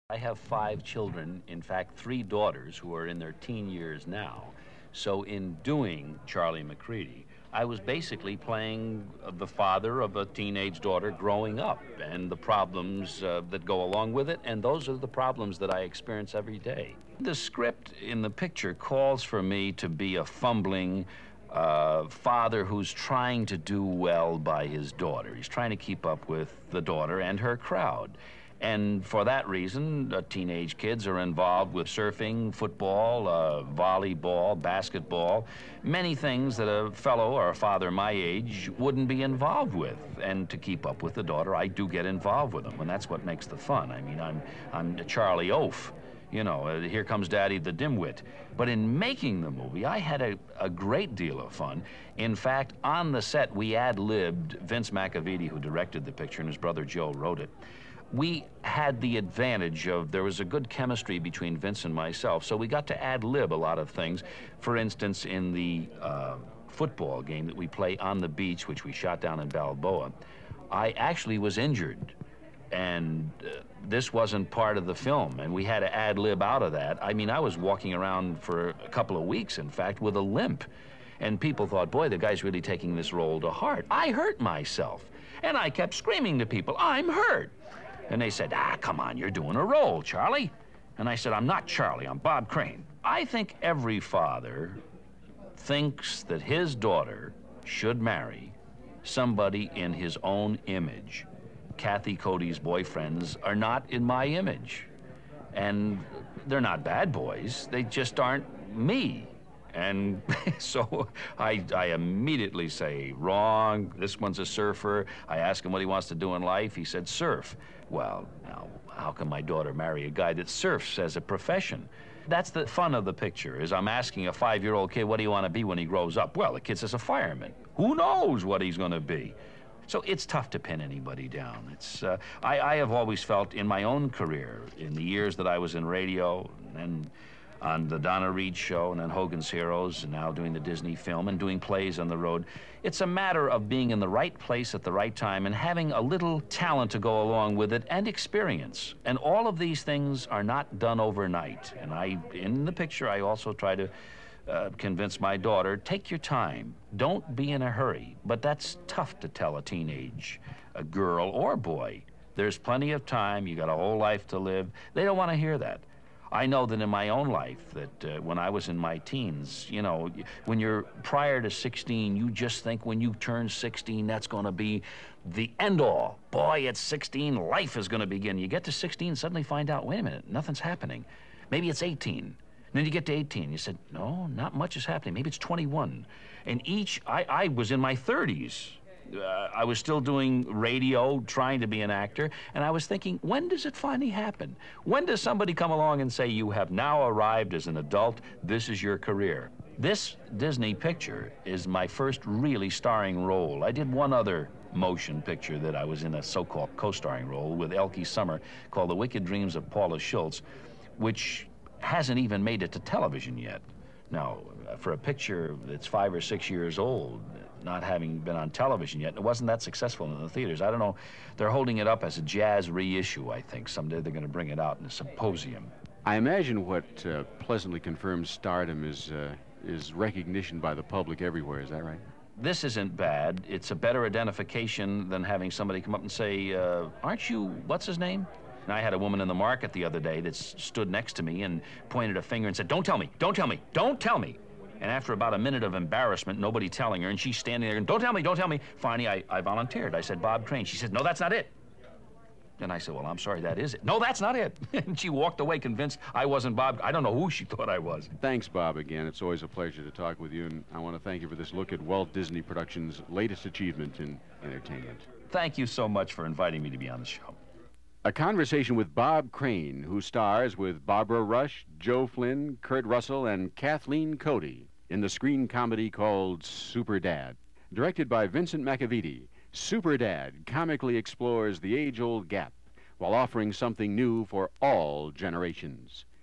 I have 5 children, in fact, 3 daughters who are in their teen years now. So in doing Charlie McCready, I was basically playing the father of a teenage daughter growing up and the problems that go along with it, and those are the problems that I experience every day. The script in the picture calls for me to be a fumbling father who's trying to do well by his daughter. He's trying to keep up with the daughter and her crowd. And for that reason, teenage kids are involved with surfing, football, volleyball, basketball, many things that a fellow or a father my age wouldn't be involved with. And to keep up with the daughter, I do get involved with them, and that's what makes the fun. I mean, I'm Charlie Oaf, you know, here comes Daddy the dimwit. But in making the movie, I had a great deal of fun. In fact, on the set, we ad-libbed. Vince McCready, who directed the picture, and his brother Joe wrote it. We had the advantage of, there was a good chemistry between Vince and myself, so we got to ad-lib a lot of things. For instance, in the football game that we play on the beach, which we shot down in Balboa, I actually was injured, and this wasn't part of the film, and we had to ad-lib out of that. I mean, I was walking around for a couple of weeks, in fact, with a limp, and people thought, boy, the guy's really taking this role to heart. I hurt myself, and I kept screaming to people, I'm hurt. And they said, come on, you're doing a role, Charlie. And I said, I'm not Charlie, I'm Bob Crane. I think every father thinks that his daughter should marry somebody in his own image. Kathy Cody's boyfriends are not in my image. And they're not bad boys, they just aren't me. And so I immediately say, wrong, this one's a surfer. I ask him what he wants to do in life. He said, surf. Well, now, how can my daughter marry a guy that surfs as a profession? That's the fun of the picture, is I'm asking a 5-year-old kid, what do you want to be when he grows up? Well, the kid says a fireman. Who knows what he's going to be? So it's tough to pin anybody down. It's, I have always felt in my own career, in the years that I was in radio and on the Donna Reed show, and then Hogan's Heroes, and now doing the Disney film and doing plays on the road. It's a matter of being in the right place at the right time and having a little talent to go along with it and experience. And all of these things are not done overnight. And in the picture, I also try to convince my daughter, take your time. Don't be in a hurry. But that's tough to tell a teenage girl or boy. There's plenty of time. You got a whole life to live. They don't want to hear that. I know that in my own life, that when I was in my teens, you know, when you're prior to 16, you just think when you turn 16, that's going to be the end-all. Boy, at 16, life is going to begin. You get to 16, suddenly find out, wait a minute, nothing's happening. Maybe it's 18. And then you get to 18, you said, no, not much is happening. Maybe it's 21. And I was in my 30s. I was still doing radio, trying to be an actor, and I was thinking, when does it finally happen? When does somebody come along and say, you have now arrived as an adult, this is your career? This Disney picture is my first really starring role. I did one other motion picture that I was in a so-called co-starring role with Elke Summer called The Wicked Dreams of Paula Schultz, which hasn't even made it to television yet. Now, for a picture that's 5 or 6 years old, not having been on television yet, it wasn't that successful in the theaters. I don't know, they're holding it up as a jazz reissue, I think. Someday they're going to bring it out in a symposium. I imagine what pleasantly confirms stardom is recognition by the public everywhere, is that right? This isn't bad. It's a better identification than having somebody come up and say, aren't you, what's his name? And I had a woman in the market the other day that stood next to me and pointed a finger and said, don't tell me, don't tell me, don't tell me. And after about a minute of embarrassment, nobody telling her, and she's standing there and don't tell me, don't tell me. Finally, I volunteered. I said, Bob Crane. She said, no, that's not it. And I said, well, I'm sorry, that is it. No, that's not it. And she walked away convinced I wasn't Bob. I don't know who she thought I was. Thanks, Bob, again. It's always a pleasure to talk with you, and I want to thank you for this look at Walt Disney Productions' latest achievement in entertainment. Thank you so much for inviting me to be on the show. A conversation with Bob Crane, who stars with Barbara Rush, Joe Flynn, Kurt Russell, and Kathleen Cody in the screen comedy called Superdad. Directed by Vincent McCready, Superdad comically explores the age-old gap while offering something new for all generations.